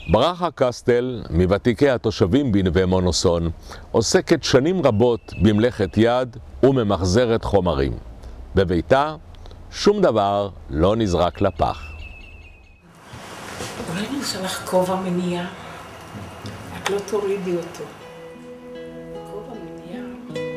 ברכה קסטל, מוותיקי התושבים בנווה מונוסון, עוסקת שנים רבות במלאכת יד וממחזרת חומרים. בביתה שום דבר לא נזרק לפח. אולי אני אעשה לך כובע מנייר? את לא תורידי אותו. כובע מנייר.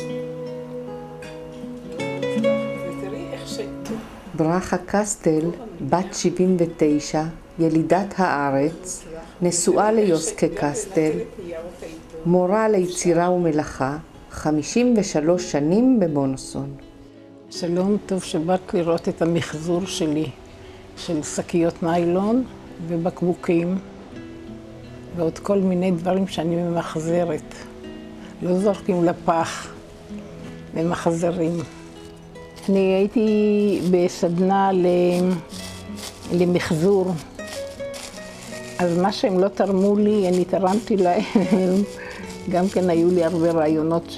ותראי איך שטוב. ברכה קסטל, בת 79, ילידת הארץ, נשואה ליוסקה קסטל, מורה ליצירה ומלאכה, 53 שנים במונוסון. שלום, טוב שבאת לראות את המחזור שלי, של שקיות ניילון ובקבוקים, ועוד כל מיני דברים שאני ממחזרת. לא זורקים לפח, ממחזרים. אני הייתי בסדנה למחזור, אז מה שהם לא תרמו לי, אני תרמתי להם. גם כן היו לי הרבה רעיונות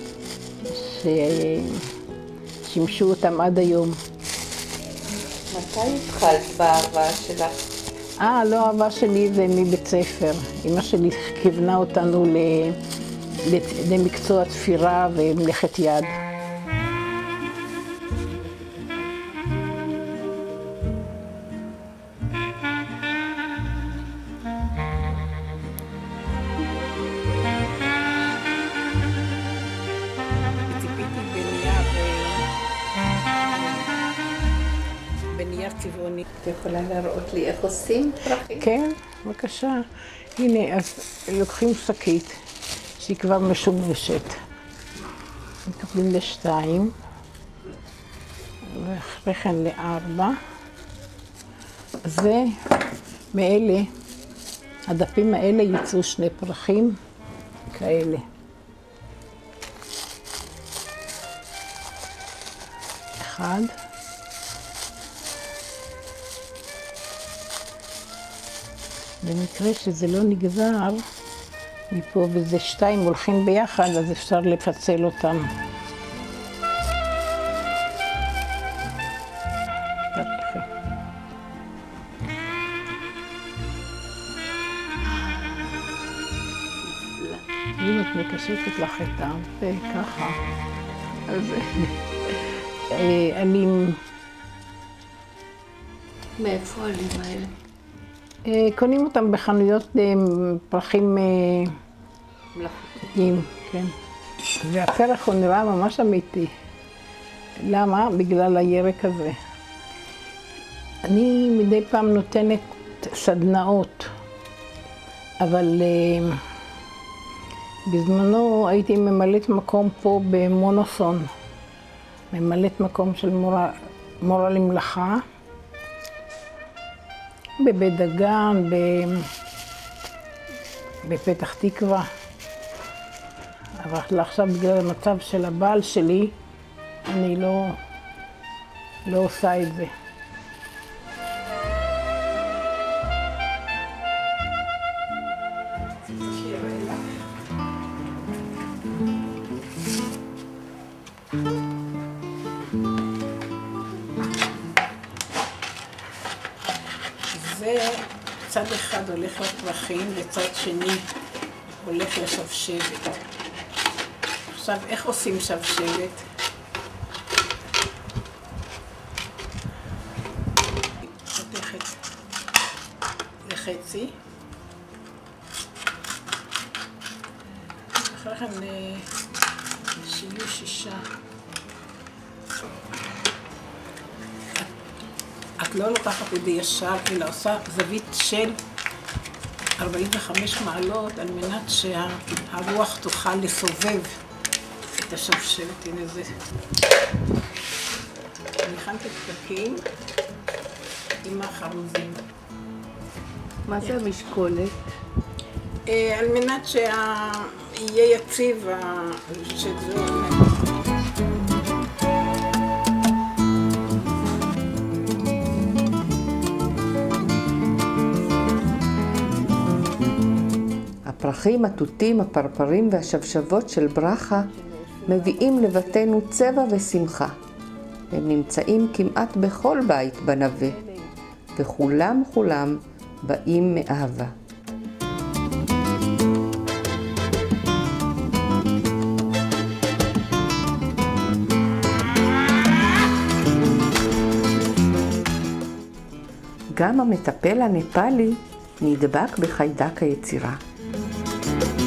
ששימשו אותם עד היום. מתי התחלת באהבה שלך? לא, האהבה שלי זה מבית ספר. אמא שלי כיוונה אותנו למקצוע תפירה ומלאכת יד. בנייר צבעוני. את יכולה להראות לי איך עושים פרחים? כן, בבקשה. הנה, אז לוקחים שקית שהיא כבר משומשת. מקבלים ל2, ואחרי כן ל4. זה, מאלה, הדפים האלה יצאו 2 פרחים כאלה. אחד. במקרה שזה לא נגזר מפה וזה 2 הולכים ביחד, אז אפשר לפצל אותם. אם את מקשטת לך את וככה, אז עלים. מאיפה עלים האלה? קונים אותם בחנויות פרחים מלאכותיים, כן. והפרח הוא נראה ממש אמיתי. למה? בגלל הירק הזה. אני מדי פעם נותנת סדנאות, אבל בזמנו הייתי ממלאת מקום פה במונוסון. ממלאת מקום של מורה למלאכה. בבית דגן, בפתח תקווה. אבל עכשיו בגלל המצב של הבעל שלי, אני לא עושה את זה. צד אחד הולך לפרחים וצד שני הולך לשבשבת. עכשיו, איך עושים שבשבת? חותכת לחצי. אחרי כן שיהיו 6. את לא לוקחת את זה ישר, אלא עושה זווית של 45 מעלות על מנת שהרוח תוכל לסובב את השבשבת. הנה זה. אני הכנתי פתקים עם החרוזים. מה זה המשקולת? על מנת שיהיה יציב שזה... הפרחים, התותים, הפרפרים והשבשבות של ברכה מביאים לבתנו צבע ושמחה. הם נמצאים כמעט בכל בית בנווה, וכולם באים מאהבה. וגם המטפל הנפאלי נדבק בחיידק היצירה.